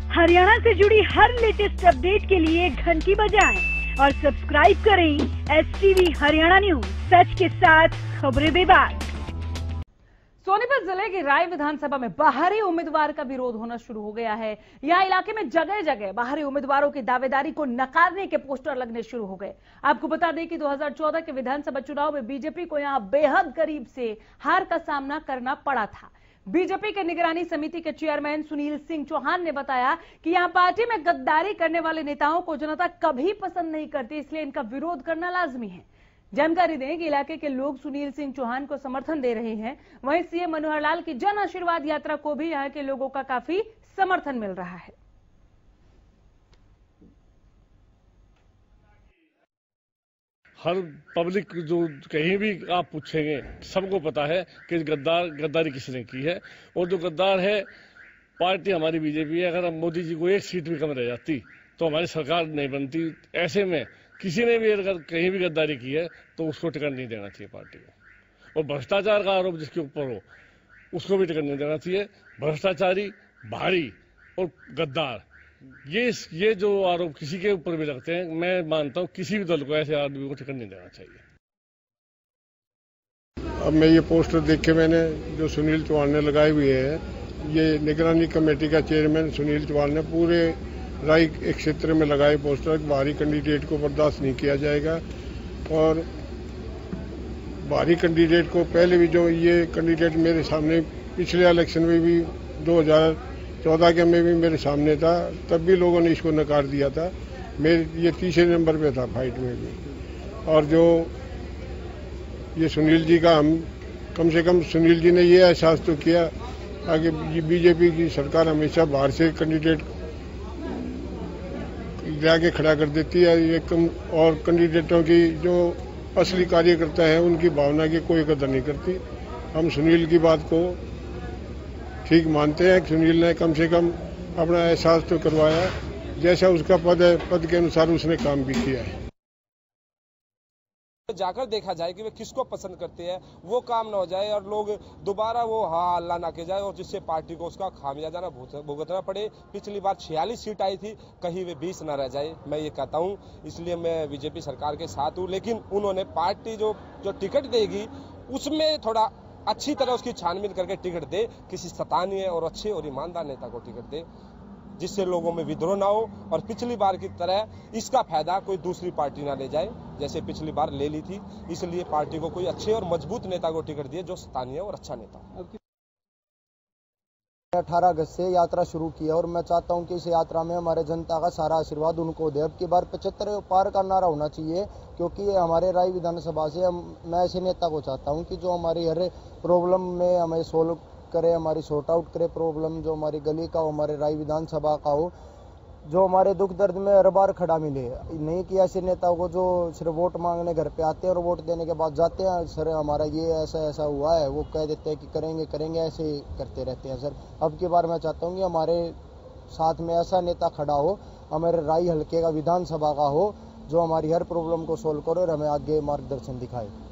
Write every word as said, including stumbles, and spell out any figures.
हरियाणा से जुड़ी हर latest update के लिए घंटी बजाएं और सब्सक्राइब करें S T V Haryana news, सच के साथ खबरें बेबाक। सोनीपत जिले की राय विधानसभा में बाहरी उम्मीदवार का विरोध होना शुरू हो गया है। यहाँ इलाके में जगह जगह बाहरी उम्मीदवारों की दावेदारी को नकारने के पोस्टर लगने शुरू हो गए। आपको बता दें कि दो हज़ार चौदह के विधानसभा चुनाव में बीजेपी को यहाँ बेहद करीब से हार का सामना करना पड़ा था। बीजेपी के निगरानी समिति के चेयरमैन सुनील सिंह चौहान ने बताया कि यहाँ पार्टी में गद्दारी करने वाले नेताओं को जनता कभी पसंद नहीं करती, इसलिए इनका विरोध करना लाजमी है। जानकारी दें कि इलाके के लोग सुनील सिंह चौहान को समर्थन दे रहे हैं। वहीं सीएम मनोहर लाल की जन आशीर्वाद यात्रा को भी यहां के लोगों का काफी समर्थन मिल रहा है। हर पब्लिक जो कहीं भी आप पूछेंगे सबको पता है कि गद्दार गद्दारी किसने की है, और जो गद्दार है पार्टी हमारी बीजेपी है। अगर मोदी जी को एक सीट भी कम रह जाती तो हमारी सरकार नहीं बनती। ऐसे में किसी ने भी अगर कहीं भी गद्दारी की है तो उसको टिकट नहीं देना चाहिए पार्टी को, और भ्रष्टाचार का आरोप जिसके ऊपर हो उसको भी टिकट नहीं देना चाहिए। भ्रष्टाचारी, भारी और गद्दार, ये ये जो आरोप किसी के ऊपर भी लगते हैं, मैं मानता हूं किसी भी दल को ऐसे आदमी को टिकट नहीं देना चाहिए। अब मैं ये पोस्टर देख के मैंने जो सुनील चौहान ने लगाए हुए हैं, ये निगरानी कमेटी का चेयरमैन सुनील चौहान ने पूरे राय एक क्षेत्र में लगाए पोस्टर, बाहरी कैंडिडेट को बर्दाश्त नहीं किया जाएगा। और बाहरी कैंडिडेट को पहले भी जो ये कैंडिडेट मेरे सामने पिछले इलेक्शन में भी दो हज़ार चौदह के में भी मेरे सामने था, तब भी लोगों ने इसको नकार दिया था। मेरे ये तीसरे नंबर पे था फाइट में भी। और जो ये सुनील जी का, हम कम से कम सुनील जी ने ये एहसास तो किया कि बीजेपी की सरकार हमेशा बाहर से कैंडिडेट जाके खड़ा कर देती है। ये कम और कैंडिडेटों की जो असली कार्यकर्ता है उनकी भावना की कोई कदर नहीं करती। हम सुनील की बात को ठीक मानते हैं। सुनील ने कम से कम अपना एहसास तो करवाया, जैसा उसका पद है पद के अनुसार उसने काम भी किया है। जाकर देखा जाए कि वे किसको पसंद करते हैं, वो काम ना हो जाए और लोग दोबारा वो हाँ अल्लाह ना के जाए और जिससे पार्टी को उसका खामियाजा ना भुगतना पड़े। पिछली बार छियालीस सीट आई थी, कहीं वे बीस ना रह जाए, मैं ये कहता हूँ। इसलिए मैं बीजेपी सरकार के साथ हूँ, लेकिन उन्होंने पार्टी जो जो टिकट देगी उसमें थोड़ा अच्छी तरह उसकी छानबीन करके टिकट दे, किसी स्थानीय और अच्छे और ईमानदार नेता को टिकट दे, जिससे लोगों में विद्रोह ना हो और पिछली बार की तरह इसका फायदा कोई दूसरी पार्टी ना ले जाए जैसे पिछली बार ले ली थी। इसलिए पार्टी को कोई अच्छे और मजबूत नेता को टिकट दिए जो स्थानीय और अच्छा नेता। अठारह अगस्त से यात्रा शुरू की है और मैं चाहता हूं कि इस यात्रा में हमारे जनता का सारा आशीर्वाद उनको दे। अब की बार पचहत्तर पार का नारा होना चाहिए, क्योंकि ये हमारे राय विधानसभा से हम, मैं ऐसे नेता को चाहता हूं कि जो हमारी हर प्रॉब्लम में हमें सोल्व करे, हमारी सॉर्ट आउट करे प्रॉब्लम, जो हमारी गली का हो, हमारे राय विधानसभा का हो, जो हमारे दुख दर्द में हर बार खड़ा मिले। नहीं कि ऐसे नेताओं को जो सिर्फ वोट मांगने घर पे आते हैं और वोट देने के बाद जाते हैं, सर हमारा ये ऐसा ऐसा हुआ है, वो कह देते हैं कि करेंगे करेंगे, ऐसे ही करते रहते हैं। सर अब की बार मैं चाहता हूँ कि हमारे साथ में ऐसा नेता खड़ा हो, हमारे राय हल्के का विधानसभा का हो, जो हमारी हर प्रॉब्लम को सोल्व करे और हमें आगे मार्गदर्शन दिखाए।